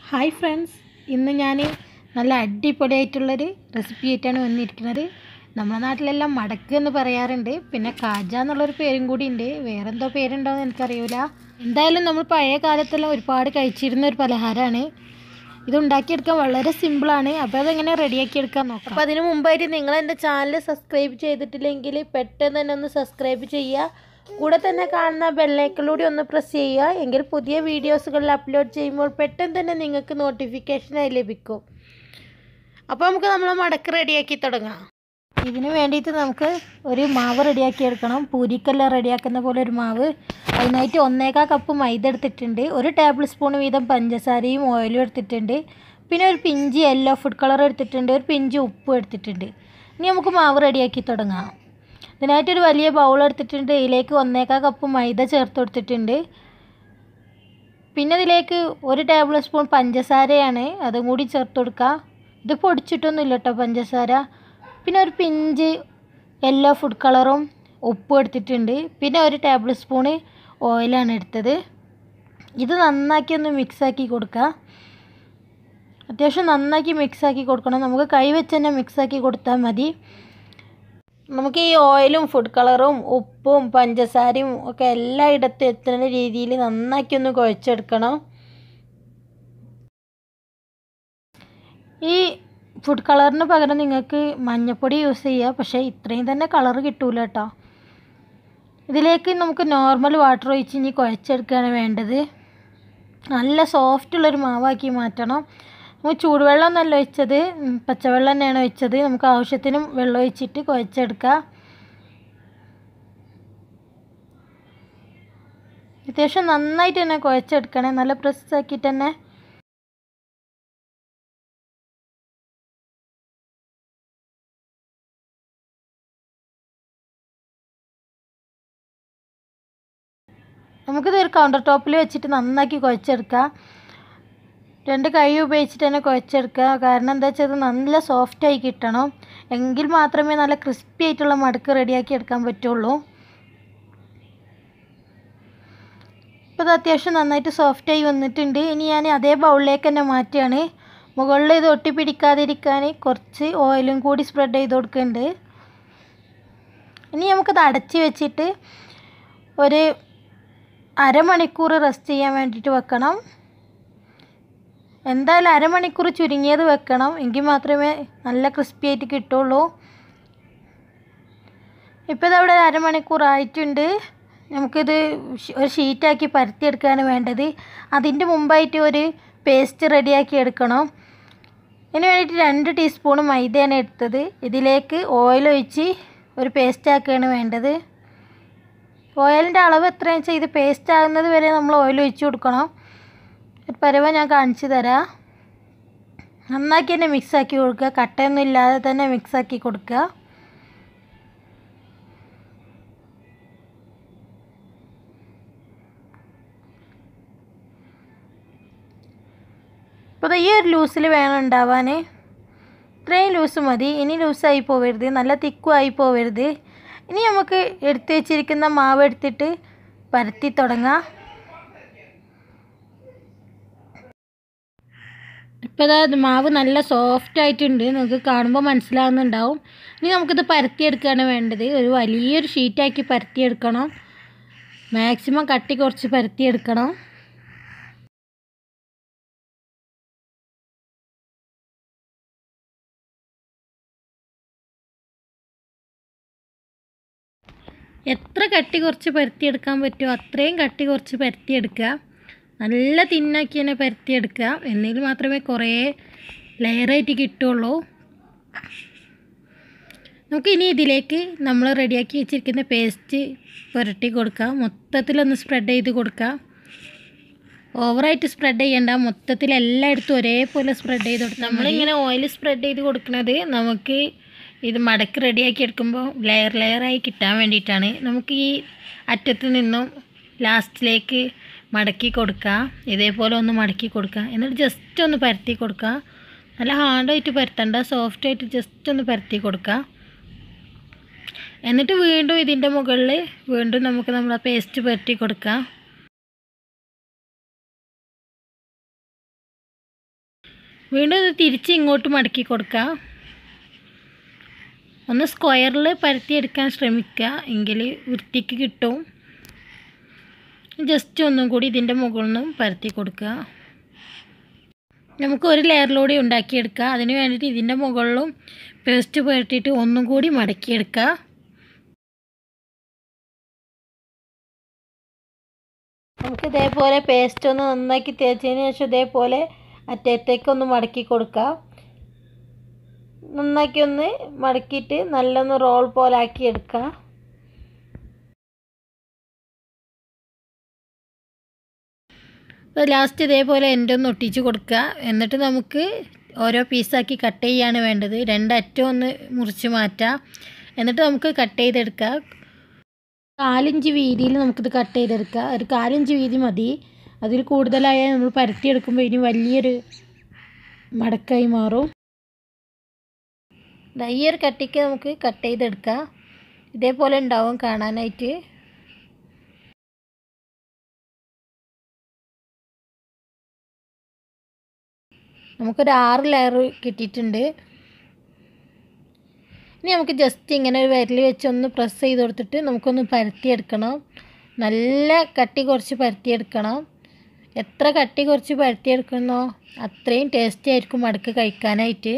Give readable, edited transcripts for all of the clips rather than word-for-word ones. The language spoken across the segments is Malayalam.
ഹായ് ഫ്രണ്ട്സ്, ഇന്ന് ഞാൻ നല്ല അടിപൊളിയായിട്ടുള്ളൊരു റെസിപ്പി ആയിട്ടാണ് വന്നിരിക്കുന്നത്. നമ്മുടെ നാട്ടിലെല്ലാം മടക്ക് എന്ന് പറയാറുണ്ട്, പിന്നെ കാജ എന്നുള്ളൊരു പേരും കൂടി ഉണ്ട്. വേറെന്തോ പേരുണ്ടോ എന്ന് എനിക്കറിയില്ല. എന്തായാലും നമ്മൾ പഴയ കാലത്തെല്ലാം ഒരുപാട് കഴിച്ചിരുന്ന ഒരു പലഹാരമാണ്. ഇത് ഉണ്ടാക്കിയെടുക്കാൻ വളരെ സിമ്പിളാണ്. അപ്പോൾ അതെങ്ങനെ റെഡിയാക്കിയെടുക്കാൻ നോക്കാം. അപ്പോൾ അതിന് മുമ്പായിട്ട് നിങ്ങൾ എൻ്റെ ചാനൽ സബ്സ്ക്രൈബ് ചെയ്തിട്ടില്ലെങ്കിൽ പെട്ടെന്ന് തന്നെ ഒന്ന് സബ്സ്ക്രൈബ് ചെയ്യുക. കൂടെ തന്നെ കാണുന്ന ബെല്ലൈക്കണിലൂടെ ഒന്ന് പ്രസ് ചെയ്യുക. എങ്കിൽ പുതിയ വീഡിയോസുകളിൽ അപ്ലോഡ് ചെയ്യുമ്പോൾ പെട്ടെന്ന് തന്നെ നിങ്ങൾക്ക് നോട്ടിഫിക്കേഷനായി ലഭിക്കും. അപ്പോൾ നമുക്ക് നമ്മൾ മടക്ക് റെഡിയാക്കി തുടങ്ങാം. ഇതിന് വേണ്ടിയിട്ട് നമുക്ക് ഒരു മാവ് റെഡിയാക്കിയെടുക്കണം. പൂരിക്കെല്ലാം റെഡിയാക്കുന്ന പോലെ ഒരു മാവ്. അതിനായിട്ട് 1/4 കപ്പ് മൈദ എടുത്തിട്ടുണ്ട്. 1 ടേബിൾ സ്പൂൺ വീതം പഞ്ചസാരയും ഓയിലും എടുത്തിട്ടുണ്ട്. പിന്നെ ഒരു പിഞ്ച് യെല്ലോ ഫുഡ് കളർ എടുത്തിട്ടുണ്ട്. ഒരു പിഞ്ച് ഉപ്പും എടുത്തിട്ടുണ്ട്. ഇനി നമുക്ക് മാവ് റെഡിയാക്കി തുടങ്ങാം. ഇതിനായിട്ടൊരു വലിയ ബൗൾ എടുത്തിട്ടുണ്ട്. ഇതിലേക്ക് 1/4 കപ്പ് മൈദ ചേർത്ത് കൊടുത്തിട്ടുണ്ട്. പിന്നെ ഇതിലേക്ക് 1 ടേബിൾ സ്പൂൺ പഞ്ചസാരയാണ്, അതും കൂടി ചേർത്ത് കൊടുക്കുക. ഇത് പൊടിച്ചിട്ടൊന്നുമില്ല കേട്ടോ പഞ്ചസാര. പിന്നെ ഒരു പിഞ്ച് യെല്ലോ ഫുഡ് കളറും ഉപ്പും എടുത്തിട്ടുണ്ട്. പിന്നെ 1 ടേബിൾ സ്പൂണ് ഓയിലാണ് എടുത്തത്. ഇത് നന്നാക്കി ഒന്ന് മിക്സാക്കി കൊടുക്കുക. അത്യാവശ്യം നന്നാക്കി മിക്സാക്കി കൊടുക്കണം. നമുക്ക് കൈ വെച്ച് തന്നെ മിക്സാക്കി കൊടുത്താൽ മതി. നമുക്ക് ഈ ഓയിലും ഫുഡ് കളറും ഉപ്പും പഞ്ചസാരയും ഒക്കെ എല്ലായിടത്തും എത്തുന്ന രീതിയിൽ നന്നാക്കി ഒന്ന് കുഴച്ചെടുക്കണം. ഈ ഫുഡ് കളറിന് പകരം നിങ്ങൾക്ക് മഞ്ഞൾപ്പൊടി യൂസ് ചെയ്യുക, പക്ഷേ ഇത്രയും തന്നെ കളറ് കിട്ടൂല കേട്ടോ. ഇതിലേക്ക് നമുക്ക് നോർമൽ വാട്ടർ ഒഴിച്ച് ഇനി കുഴച്ചെടുക്കുകയാണ് വേണ്ടത്. നല്ല സോഫ്റ്റുള്ളൊരു മാവാക്കി മാറ്റണം. നമുക്ക് ചൂടുവെള്ളം ഒന്നല്ല ഒഴിച്ചത്, പച്ചവെള്ളം തന്നെയാണ് ഒഴിച്ചത്. നമുക്ക് ആവശ്യത്തിനും വെള്ളം ഒഴിച്ചിട്ട് കുഴച്ചെടുക്കുക. അത്യാവശ്യം നന്നായിട്ട് തന്നെ കുഴച്ചെടുക്കണേ, നല്ല പ്രസ് ആക്കിയിട്ട് തന്നെ. നമുക്കിത് ഒരു കൗണ്ടർ ടോപ്പിൽ വെച്ചിട്ട് നന്നാക്കി കുഴച്ചെടുക്കാം. 2 കൈ ഉപയോഗിച്ചിട്ട് തന്നെ കുഴച്ചെടുക്കുക. കാരണം എന്താ വെച്ചാൽ ഇത് നല്ല സോഫ്റ്റായി കിട്ടണം. എങ്കിൽ മാത്രമേ നല്ല ക്രിസ്പി ആയിട്ടുള്ള മടക്ക് റെഡിയാക്കി എടുക്കാൻ പറ്റുള്ളൂ. ഇപ്പോൾ ഇത് അത്യാവശ്യം നന്നായിട്ട് സോഫ്റ്റായി വന്നിട്ടുണ്ട്. ഇനി ഞാൻ അതേ ബൗളിലേക്ക് തന്നെ മാറ്റുകയാണ്. മുകളിൽ ഇത് ഒട്ടിപ്പിടിക്കാതിരിക്കാൻ കുറച്ച് ഓയിലും കൂടി സ്പ്രെഡ് ചെയ്ത് കൊടുക്കുന്നുണ്ട്. ഇനി നമുക്കിത് അടച്ച് വെച്ചിട്ട് ഒരു അരമണിക്കൂർ റെസ്റ്റ് ചെയ്യാൻ വേണ്ടിയിട്ട് വെക്കണം. എന്തായാലും അരമണിക്കൂർ ചുരുങ്ങിയത് വെക്കണം, എങ്കിൽ മാത്രമേ നല്ല ക്രിസ്പി ആയിട്ട് കിട്ടുള്ളൂ. ഇപ്പോൾ ഇതവിടെ അരമണിക്കൂർ ആയിട്ടുണ്ട്. നമുക്കിത് ഒരു ഷീറ്റാക്കി പരത്തിയെടുക്കുകയാണ് വേണ്ടത്. അതിൻ്റെ മുമ്പായിട്ട് ഒരു പേസ്റ്റ് റെഡിയാക്കി എടുക്കണം. ഇതിന് വേണ്ടിയിട്ട് 2 ടീസ്പൂൺ മൈദയാണ് എടുത്തത്. ഇതിലേക്ക് ഓയിൽ ഒഴിച്ച് ഒരു പേസ്റ്റ് ആക്കുകയാണ് വേണ്ടത്. ഓയിലിൻ്റെ അളവ് എത്രയാണെന്ന് വെച്ചാൽ ഇത് പേസ്റ്റ് ആകുന്നത് വരെ നമ്മൾ ഓയിൽ ഒഴിച്ച് കൊടുക്കണം. ഒരു പരുവം ഞാൻ കാണിച്ചു തരാം. നന്നാക്കി തന്നെ മിക്സാക്കി കൊടുക്കുക. കട്ടയൊന്നും ഇല്ലാതെ തന്നെ മിക്സാക്കി കൊടുക്കുക. അപ്പോൾ ഈ ഒരു ലൂസിൽ വേണം ഉണ്ടാവാൻ. ഇത്രയും ലൂസ് മതി. ഇനി ലൂസായി പോവരുത്, നല്ല തിക്കും ആയി പോവരുത്. ഇനി നമുക്ക് എടുത്ത് വെച്ചിരിക്കുന്ന മാവ് എടുത്തിട്ട് പരത്തി തുടങ്ങാം. ഇപ്പോൾ ഇതാ മാവ് നല്ല സോഫ്റ്റ് ആയിട്ടുണ്ട്, നിങ്ങൾക്ക് കാണുമ്പോൾ മനസ്സിലാവുന്നുണ്ടാവും. ഇനി നമുക്കിത് പരത്തിയെടുക്കുകയാണ് വേണ്ടത്. ഒരു വലിയൊരു ഷീറ്റാക്കി പരത്തിയെടുക്കണം. മാക്സിമം കട്ടി കുറച്ച് പരത്തിയെടുക്കണം. എത്ര കട്ടി കുറച്ച് പരത്തിയെടുക്കാൻ പറ്റുമോ അത്രയും കട്ടി കുറച്ച് പരത്തിയെടുക്കുക. നല്ല തിന്നാക്കി തന്നെ പരത്തിയെടുക്കുക. എന്നെങ്കിൽ മാത്രമേ കുറേ ലെയറായിട്ട് കിട്ടുള്ളൂ. നമുക്കിനി ഇതിലേക്ക് നമ്മൾ റെഡിയാക്കി വെച്ചിരിക്കുന്ന പേസ്റ്റ് പുരട്ടി കൊടുക്കുക. മൊത്തത്തിലൊന്ന് സ്പ്രെഡ് ചെയ്ത് കൊടുക്കുക. ഓവറായിട്ട് സ്പ്രെഡ് ചെയ്യേണ്ട, മൊത്തത്തിൽ എല്ലായിടത്തും ഒരേപോലെ സ്പ്രെഡ് ചെയ്ത് കൊടുക്കുക. നമ്മളിങ്ങനെ ഓയിൽ സ്പ്രെഡ് ചെയ്ത് കൊടുക്കുന്നത് നമുക്ക് ഇത് മടക്ക് റെഡിയാക്കി എടുക്കുമ്പോൾ ലെയറായി കിട്ടാൻ വേണ്ടിയിട്ടാണ്. നമുക്ക് ഈ അറ്റത്ത് നിന്നും ലാസ്റ്റിലേക്ക് മടക്കി കൊടുക്കുക. ഇതേപോലെ ഒന്ന് മടക്കി കൊടുക്കുക. എന്നിട്ട് ജസ്റ്റ് ഒന്ന് പരത്തി കൊടുക്കുക. നല്ല ഹാർഡായിട്ട് പരത്തണ്ട, സോഫ്റ്റായിട്ട് ജസ്റ്റ് ഒന്ന് പരത്തി കൊടുക്കുക. എന്നിട്ട് വീണ്ടും ഇതിൻ്റെ മുകളിൽ വീണ്ടും നമുക്ക് നമ്മുടെ പേസ്റ്റ് പുരട്ടി കൊടുക്കുക. വീണ്ടും ഇത് തിരിച്ച് ഇങ്ങോട്ട് മടക്കി കൊടുക്കുക. ഒന്ന് സ്ക്വയറിൽ പരത്തിയെടുക്കാൻ ശ്രമിക്കുക, എങ്കിൽ വൃത്തിക്ക് കിട്ടും. ജസ്റ്റ് ഒന്നും കൂടി ഇതിൻ്റെ മുകളിൽ നിന്നും പരത്തി കൊടുക്കുക. നമുക്ക് ഒരു ലെയറിലൂടെ ഉണ്ടാക്കിയെടുക്കുക. അതിന് വേണ്ടിയിട്ട് ഇതിൻ്റെ മുകളിലും പേസ്റ്റ് പുരട്ടിയിട്ട് ഒന്നും കൂടി മടക്കിയെടുക്കുക. നമുക്ക് ഇതേപോലെ പേസ്റ്റ് ഒന്ന് നന്നാക്കി തേച്ചതിന് ശേഷം ഇതേപോലെ അറ്റത്തേക്കൊന്ന് മടക്കി കൊടുക്കുക. നന്നാക്കി ഒന്ന് മടക്കിയിട്ട് നല്ലൊന്ന് റോൾ പോലെ ആക്കി എടുക്കുക. ലാസ്റ്റ് ഇതേപോലെ എൻ്റെ ഒന്ന് ഒട്ടിച്ച് കൊടുക്കുക. എന്നിട്ട് നമുക്ക് ഓരോ പീസാക്കി കട്ട് ചെയ്യാണ് വേണ്ടത്. രണ്ടറ്റം ഒന്ന് മുറിച്ച് മാറ്റാം. എന്നിട്ട് നമുക്ക് കട്ട് ചെയ്തെടുക്കാം. 4 ഇഞ്ച് വീതിയിൽ നമുക്കിത് കട്ട് ചെയ്തെടുക്കാം. ഒരു 4 ഇഞ്ച് വീതി മതി. അതിൽ കൂടുതലായാൽ നമ്മൾ പരത്തിയെടുക്കുമ്പോൾ ഇനി വലിയൊരു മടക്കായി മാറും. ഈ ഒരു കട്ടിക്ക് നമുക്ക് കട്ട് ചെയ്തെടുക്കാം. ഇതേപോലെ ഉണ്ടാവും കാണാനായിട്ട്. നമുക്കൊരു 6 ലെയർ കിട്ടിയിട്ടുണ്ട്. ഇനി നമുക്ക് ജസ്റ്റ് ഇങ്ങനെ ഒരു വിരൽ വെച്ച് ഒന്ന് പ്രസ് ചെയ്ത് കൊടുത്തിട്ട് നമുക്കൊന്ന് പരത്തിയെടുക്കണം. നല്ല കട്ടി കുറച്ച് പരത്തിയെടുക്കണം. എത്ര കട്ടി കുറച്ച് പരത്തിയെടുക്കുന്നോ അത്രയും ടേസ്റ്റി ആയിരിക്കും മടക്ക് കഴിക്കാനായിട്ട്.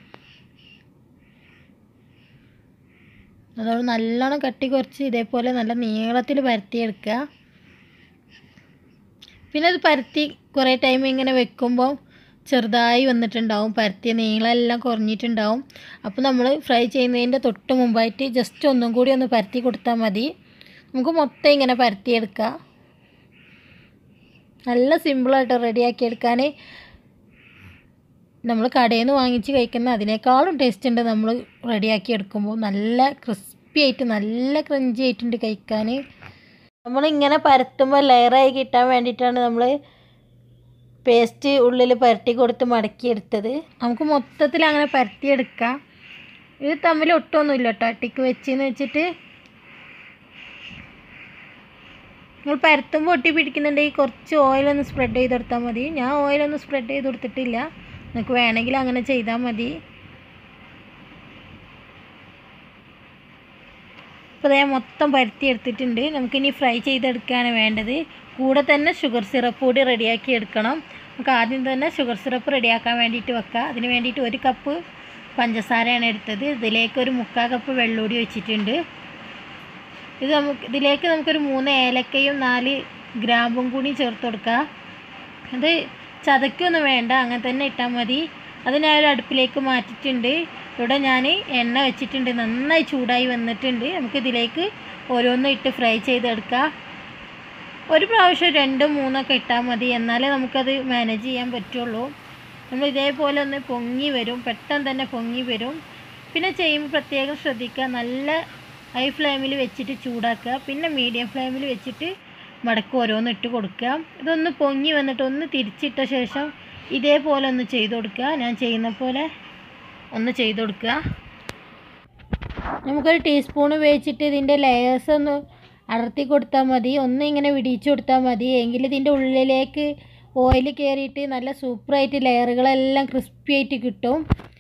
അതുകൊണ്ട് നല്ലോണം കട്ടി കുറച്ച് ഇതേപോലെ നല്ല നീളത്തിൽ പരത്തിയെടുക്കുക. പിന്നെ അത് പരത്തി കുറേ ടൈം ഇങ്ങനെ വെക്കുമ്പോൾ ചെറുതായി വന്നിട്ടുണ്ടാവും. പരത്തിയ നീളമെല്ലാം കുറഞ്ഞിട്ടുണ്ടാവും. അപ്പോൾ നമ്മൾ ഫ്രൈ ചെയ്യുന്നതിൻ്റെ തൊട്ട് മുമ്പായിട്ട് ജസ്റ്റ് ഒന്നും കൂടി ഒന്ന് പരത്തി കൊടുത്താൽ മതി. നമുക്ക് മൊത്തം ഇങ്ങനെ പരത്തിയെടുക്കാം. നല്ല സിമ്പിളായിട്ട് റെഡിയാക്കിയെടുക്കാൻ. നമ്മൾ കടയിൽ നിന്ന് വാങ്ങിച്ച് കഴിക്കുന്ന അതിനേക്കാളും ടേസ്റ്റ് ഉണ്ട് നമ്മൾ റെഡിയാക്കി എടുക്കുമ്പോൾ. നല്ല ക്രിസ്പി ആയിട്ട് നല്ല ക്രഞ്ചി ആയിട്ടുണ്ട് കഴിക്കാൻ. നമ്മളിങ്ങനെ പരത്തുമ്പോൾ ലെയറായി കിട്ടാൻ വേണ്ടിയിട്ടാണ് നമ്മൾ പേസ്റ്റ് ഉള്ളിൽ പരട്ടി കൊടുത്ത് മടക്കിയെടുത്തത്. നമുക്ക് മൊത്തത്തിൽ അങ്ങനെ പരത്തിയെടുക്കാം. ഇത് തമ്മിൽ ഒട്ടൊന്നുമില്ല കേട്ടോ. അട്ടിക്ക് വെച്ചെന്ന് വെച്ചിട്ട് നിങ്ങൾ പരത്തുമ്പോൾ ഒട്ടി പിടിക്കുന്നുണ്ടെങ്കിൽ കുറച്ച് ഓയിലൊന്ന് സ്പ്രെഡ് ചെയ്ത് കൊടുത്താൽ മതി. ഞാൻ ഓയിലൊന്നും സ്പ്രെഡ് ചെയ്ത് കൊടുത്തിട്ടില്ല. നിങ്ങൾക്ക് വേണമെങ്കിൽ അങ്ങനെ ചെയ്താൽ മതി. അപ്പോൾ ഞാൻ മൊത്തം പരത്തി എടുത്തിട്ടുണ്ട്. നമുക്കിനി ഫ്രൈ ചെയ്തെടുക്കുകയാണ് വേണ്ടത്. കൂടെ തന്നെ ഷുഗർ സിറപ്പ് കൂടി റെഡിയാക്കി എടുക്കണം. നമുക്ക് ആദ്യം തന്നെ ഷുഗർ സിറപ്പ് റെഡിയാക്കാൻ വേണ്ടിയിട്ട് വെക്കാം. അതിന് വേണ്ടിയിട്ട് 1 കപ്പ് പഞ്ചസാരയാണ് എടുത്തത്. ഇതിലേക്ക് ഒരു 3/4 കപ്പ് വെള്ളം കൂടി വെച്ചിട്ടുണ്ട്. ഇതിലേക്ക് നമുക്കൊരു 3 ഏലക്കയും 4 ഗ്രാമ്പും കൂടി ചേർത്ത് കൊടുക്കുക. അത് ചതക്കൊന്നും വേണ്ട, അങ്ങനെ തന്നെ ഇട്ടാൽ മതി. അത് ഞാൻ ഒരു അടുപ്പിലേക്ക് മാറ്റിയിട്ടുണ്ട്. ഇവിടെ ഞാൻ എണ്ണ വെച്ചിട്ടുണ്ട്. നന്നായി ചൂടായി വന്നിട്ടുണ്ട്. നമുക്കിതിലേക്ക് ഓരോന്നും ഇട്ട് ഫ്രൈ ചെയ്തെടുക്കാം. ഒരു പ്രാവശ്യം 2, 3 ഇട്ടാൽ മതി. എന്നാലേ നമുക്കത് മാനേജ് ചെയ്യാൻ പറ്റുള്ളൂ. നമ്മൾ ഇതേപോലെ ഒന്ന് പൊങ്ങി വരും, പെട്ടെന്ന് തന്നെ പൊങ്ങി വരും. പിന്നെ ചെയ്യുമ്പോൾ പ്രത്യേകം ശ്രദ്ധിക്കുക, നല്ല ഹൈ ഫ്ലെയിമിൽ വെച്ചിട്ട് ചൂടാക്കുക. പിന്നെ മീഡിയം ഫ്ലെയിമിൽ വെച്ചിട്ട് മടക്ക് ഓരോന്ന് ഇട്ട് കൊടുക്കുക. ഇതൊന്ന് പൊങ്ങി വന്നിട്ട് ഒന്ന് തിരിച്ചിട്ട ശേഷം ഇതേപോലെ ഒന്ന് ചെയ്ത് കൊടുക്കുക. ഞാൻ ചെയ്യുന്ന പോലെ ഒന്ന് ചെയ്ത് കൊടുക്കുക. നമുക്കൊരു ടീസ്പൂൺ ഉപയോഗിച്ചിട്ട് ഇതിൻ്റെ ലെയേഴ്സ് ഒന്ന് അടർത്തി കൊടുത്താൽ മതി. ഒന്ന് ഇങ്ങനെ വിടിയിച്ച് കൊടുത്താൽ മതി. എങ്കിൽ ഇതിൻ്റെ ഉള്ളിലേക്ക് ഓയിൽ കയറിയിട്ട് നല്ല സൂപ്പറായിട്ട് ലെയറുകളെല്ലാം ക്രിസ്പി ആയിട്ട് കിട്ടും.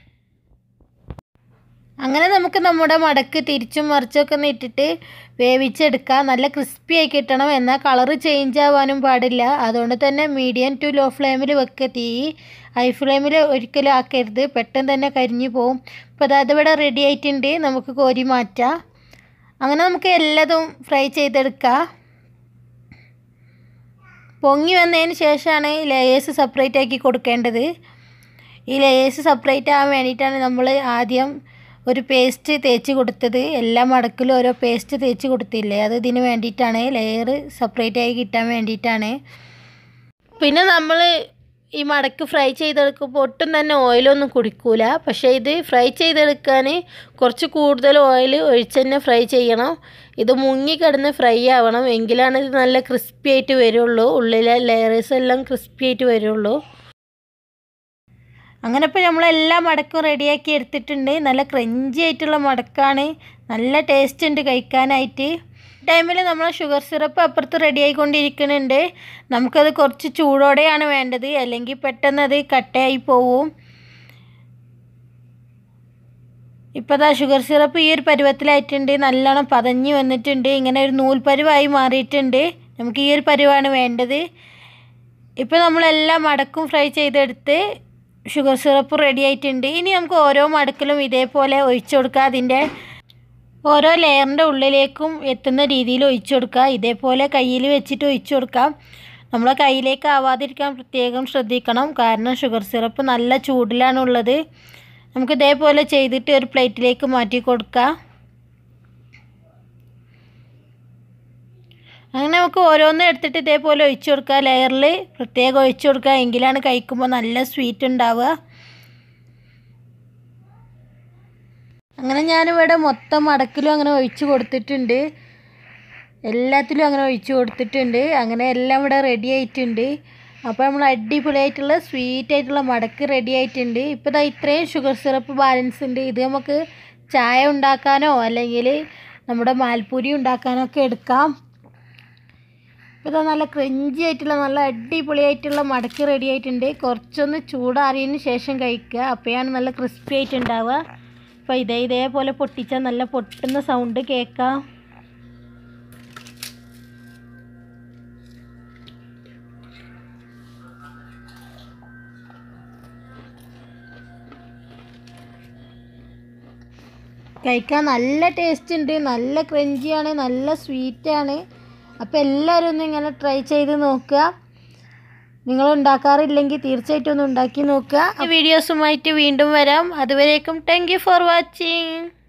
അങ്ങനെ നമുക്ക് നമ്മുടെ മടക്ക് തിരിച്ചും മറിച്ചൊക്കെ ഒന്ന് ഇട്ടിട്ട് വേവിച്ചെടുക്കാം. നല്ല ക്രിസ്പി ആയി കിട്ടണം. എന്നാൽ കളറ് ചേഞ്ച് ആവാനും പാടില്ല. അതുകൊണ്ട് തന്നെ മീഡിയം ടു ലോ ഫ്ലെയിമിൽ വെക്കുക. തീ ഹൈ ഫ്ലെയിമിൽ ഒരിക്കലും ആക്കരുത്, പെട്ടെന്ന് തന്നെ കരിഞ്ഞു പോവും. അപ്പോൾ അതായത് ഇവിടെ റെഡി ആയിട്ടുണ്ട്. നമുക്ക് കോരി മാറ്റാം. അങ്ങനെ നമുക്ക് എല്ലാതും ഫ്രൈ ചെയ്തെടുക്കാം. പൊങ്ങി വന്നതിന് ശേഷമാണ് ലെയേഴ്സ് സെപ്പറേറ്റ് ആക്കി കൊടുക്കേണ്ടത്. ഈ ലെയേഴ്സ് സെപ്പറേറ്റ് ആവാൻ വേണ്ടിയിട്ടാണ് നമ്മൾ ആദ്യം ഒരു പേസ്റ്റ് തേച്ച് കൊടുത്തത്. എല്ലാ മടക്കിലും ഓരോ പേസ്റ്റ് തേച്ച് കൊടുത്തില്ലേ, അത് ഇതിന് വേണ്ടിയിട്ടാണ്. ലെയർ സെപ്പറേറ്റ് ആയി കിട്ടാൻ വേണ്ടിയിട്ടാണ്. പിന്നെ നമ്മൾ ഈ മടക്ക് ഫ്രൈ ചെയ്തെടുക്കുമ്പോൾ ഒട്ടും തന്നെ ഓയിലൊന്നും കുടിക്കൂല. പക്ഷേ ഇത് ഫ്രൈ ചെയ്തെടുക്കാൻ കുറച്ച് കൂടുതൽ ഓയിൽ ഒഴിച്ച് തന്നെ ഫ്രൈ ചെയ്യണം. ഇത് മുങ്ങിക്കിടന്ന് ഫ്രൈ ആവണം. എങ്കിലാണ് ഇത് നല്ല ക്രിസ്പി ആയിട്ട് വരുള്ളൂ. ഉള്ളിലെ ലെയർസ് എല്ലാം ക്രിസ്പി ആയിട്ട് വരുള്ളൂ. അങ്ങനെ ഇപ്പോൾ നമ്മളെല്ലാ മടക്കും റെഡിയാക്കി എടുത്തിട്ടുണ്ട്. നല്ല ക്രഞ്ചി ആയിട്ടുള്ള മടക്കാണ്. നല്ല ടേസ്റ്റ് ഉണ്ട് കഴിക്കാനായിട്ട്. ടൈമിൽ നമ്മൾ ഷുഗർ സിറപ്പ് അപ്പുറത്ത് റെഡി ആയിക്കൊണ്ടിരിക്കുന്നുണ്ട്. നമുക്കത് കുറച്ച് ചൂടോടെയാണ് വേണ്ടത്, അല്ലെങ്കിൽ പെട്ടെന്ന് അത് കട്ടയായി പോവും. ഇപ്പോൾ ദാ ഷുഗർ സിറപ്പ് ഈ ഒരു പരുവത്തിലായിട്ടുണ്ട്. നല്ലോണം പതഞ്ഞ് വന്നിട്ടുണ്ട്. ഇങ്ങനെ ഒരു നൂൽ പരുവായി മാറിയിട്ടുണ്ട്. നമുക്ക് ഈ ഒരു പരുവാണ് വേണ്ടത്. ഇപ്പോൾ നമ്മളെല്ലാം മടക്കും ഫ്രൈ ചെയ്തെടുത്ത് ഷുഗർ സിറപ്പ് റെഡി ആയിട്ടുണ്ട്. ഇനി നമുക്ക് ഓരോ മടക്കിലും ഇതേപോലെ ഒഴിച്ചു കൊടുക്കുക. അതിൻ്റെ ഓരോ ലെയറിൻ്റെ ഉള്ളിലേക്കും എത്തുന്ന രീതിയിൽ ഒഴിച്ചു കൊടുക്കുക. ഇതേപോലെ കയ്യിൽ വെച്ചിട്ട് ഒഴിച്ചു കൊടുക്കാം. നമ്മളെ കയ്യിലേക്ക് ആവാതിരിക്കാൻ പ്രത്യേകം ശ്രദ്ധിക്കണം. കാരണം ഷുഗർ സിറപ്പ് നല്ല ചൂടിലാണുള്ളത്. നമുക്ക് ഇതേപോലെ ചെയ്തിട്ട് ഒരു പ്ലേറ്റിലേക്ക് മാറ്റി കൊടുക്കാം. അങ്ങനെ നമുക്ക് ഓരോന്നും എടുത്തിട്ട് ഇതേപോലെ ഒഴിച്ചു കൊടുക്കുക. ലെയറിൽ പ്രത്യേകം ഒഴിച്ചു കൊടുക്കുക. എങ്കിലാണ് കഴിക്കുമ്പോൾ നല്ല സ്വീറ്റ് ഉണ്ടാവുക. അങ്ങനെ ഞാനിവിടെ മൊത്തം മടക്കിലും അങ്ങനെ ഒഴിച്ചു കൊടുത്തിട്ടുണ്ട്. എല്ലാത്തിലും അങ്ങനെ ഒഴിച്ചു കൊടുത്തിട്ടുണ്ട്. അങ്ങനെ എല്ലാം ഇവിടെ റെഡി ആയിട്ടുണ്ട്. അപ്പോൾ നമ്മൾ അടിപൊളിയായിട്ടുള്ള സ്വീറ്റായിട്ടുള്ള മടക്ക് റെഡി ആയിട്ടുണ്ട്. ഇപ്പോൾ ഇതാ ഇത്രയും ഷുഗർ സിറപ്പ് ബാലൻസ് ഉണ്ട്. ഇത് നമുക്ക് ചായ ഉണ്ടാക്കാനോ അല്ലെങ്കിൽ നമ്മുടെ മാൽപ്പൂരി ഉണ്ടാക്കാനോ ഒക്കെ എടുക്കാം. ഇപ്പോൾ ഇതാ നല്ല ക്രഞ്ചി ആയിട്ടുള്ള നല്ല അടിപൊളിയായിട്ടുള്ള മടക്ക് റെഡി ആയിട്ടുണ്ട്. കുറച്ചൊന്ന് ചൂടാറിയതിന് ശേഷം കഴിക്കുക. അപ്പോഴാണ് നല്ല ക്രിസ്പി ആയിട്ടുണ്ടാവുക. അപ്പോൾ ഇതേപോലെ പൊട്ടിച്ചാൽ നല്ല പൊട്ടുന്ന സൗണ്ട് കേൾക്കാം. കഴിക്കാൻ നല്ല ടേസ്റ്റ് ഉണ്ട്. നല്ല ക്രഞ്ചിയാണ്, നല്ല സ്വീറ്റാണ്. അപ്പോൾ എല്ലാവരും ഒന്ന് ഇങ്ങനെ ട്രൈ ചെയ്ത് നോക്കുക. നിങ്ങൾ ഉണ്ടാക്കാറില്ലെങ്കിൽ തീർച്ചയായിട്ടും ഒന്ന് ഉണ്ടാക്കി നോക്കുക. വീഡിയോസുമായിട്ട് വീണ്ടും വരാം. അതുവരേക്കും താങ്ക് യു ഫോർ വാച്ചിങ്.